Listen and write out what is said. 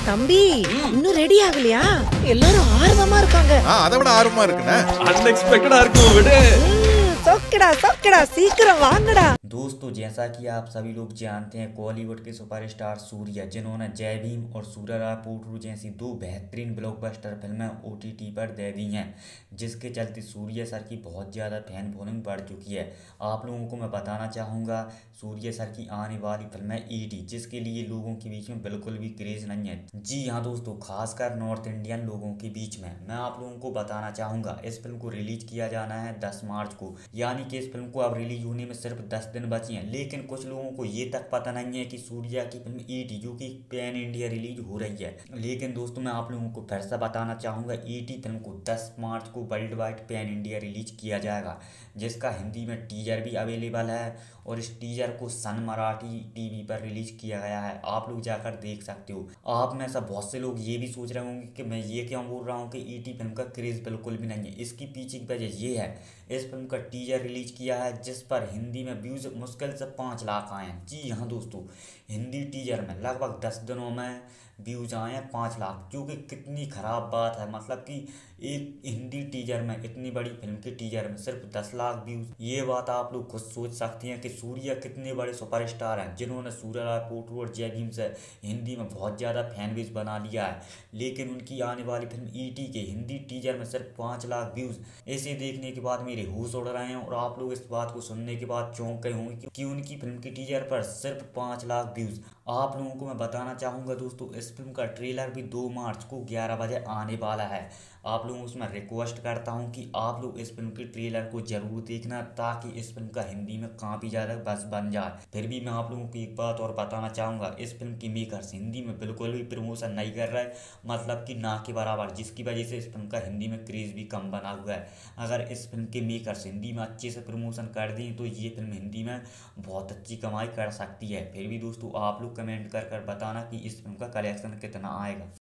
தம்பி இன்னும் ரெடி ஆகலையா? எல்லாரும் ஆர்வமா இருக்காங்க. அதை விட ஆர்வமா இருக்குண்ணே. अनएक्सपेक्टेड இருக்கும் விடு. सोकड़ा सोकड़ा सीकरम वांगड़ा। दोस्तों, जैसा कि आप सभी लोग जानते हैं, बॉलीवुड के सुपरस्टार सूर्या, जिन्होंने जय भीम और सूर्यरा पोटरू जैसी दो बेहतरीन ब्लॉकबस्टर फिल्में OTT पर दे दी हैं, जिसके चलते सूर्या सर की बहुत ज़्यादा फैन फॉलोइंग बढ़ चुकी है। आप लोगों को मैं बताना चाहूँगा सूर्या सर की आने वाली फिल्म है ET, जिसके लिए लोगों के बीच में बिल्कुल भी क्रेज़ नहीं है। जी हाँ दोस्तों, खासकर नॉर्थ इंडियन लोगों के बीच में मैं आप लोगों को बताना चाहूँगा इस फिल्म को रिलीज किया जाना है 10 मार्च को, यानी कि इस फिल्म को अब रिलीज होने में सिर्फ 10 दिन बचे हैं। लेकिन कुछ लोगों को ये तक पता नहीं है कि सूर्या की फिल्म ET जो कि पैन इंडिया रिलीज हो रही है। लेकिन दोस्तों, मैं आप लोगों को फिर से बताना चाहूँगा ET फिल्म को 10 मार्च को world wide pan India release किया जाएगा, जिसका हिंदी में टीजर भी अवेलेबल है और इस टीजर को सन मराठी टीवी पर रिलीज किया गया है। आप लोग जाकर देख सकते हो। आप में से बहुत से लोग ये भी सोच रहे होंगे कि मैं ये क्यों बोल रहा हूँ कि ET फिल्म का क्रेज़ बिल्कुल भी नहीं है। इसकी पीछे की वजह ये है, इस फिल्म का टीजर रिलीज किया है जिस पर हिंदी में व्यूज़ मुश्किल से 5 लाख आए हैं। जी हाँ दोस्तों, हिंदी टीजर में लगभग 10 दिनों में व्यूज़ आए हैं 5 लाख, जो कि कितनी ख़राब बात है। मतलब कि एक हिंदी टीजर में, इतनी बड़ी फिल्म के टीजर में सिर्फ 10 लाख व्यूज़, ये बात आप लोग खुद सोच सकते हैं कि सूर्या कितने बड़े सुपरस्टार हैं, जिन्होंने सूर्यरा पोटरू और जय भीम से हिंदी में बहुत ज़्यादा फैन बेस बना लिया है। लेकिन उनकी आने वाली फिल्म ET के हिंदी टीजर में सिर्फ 5 लाख व्यूज़। इसे देखने के बाद मेरे होश उड़ रहे हैं और आप लोग इस बात को सुनने के बाद चौंक गए होंगे कि उनकी फिल्म के टीजर पर सिर्फ 5 लाख व्यूज़। आप लोगों को मैं बताना चाहूँगा दोस्तों, इस फिल्म का ट्रेलर भी 2 मार्च को 11 बजे आने वाला है। आप लोगों से मैं रिक्वेस्ट करता हूं कि आप लोग इस फिल्म के ट्रेलर को जरूर देखना, ताकि इस फिल्म का हिंदी में काफ़ी ज़्यादा बस बन जाए। फिर भी मैं आप लोगों को एक बात और बताना चाहूँगा, इस फिल्म की मेकर्स हिंदी में बिल्कुल भी प्रमोशन नहीं कर रहे, मतलब कि ना के बराबर, जिसकी वजह से इस फिल्म का हिंदी में क्रेज़ भी कम बना हुआ है। अगर इस फिल्म के मेकर्स हिंदी में अच्छे से प्रमोशन कर दें तो ये फिल्म हिंदी में बहुत अच्छी कमाई कर सकती है। फिर भी दोस्तों, आप लोग कमेंट कर बताना कि इस फिल्म का कलेक्शन कितना आएगा।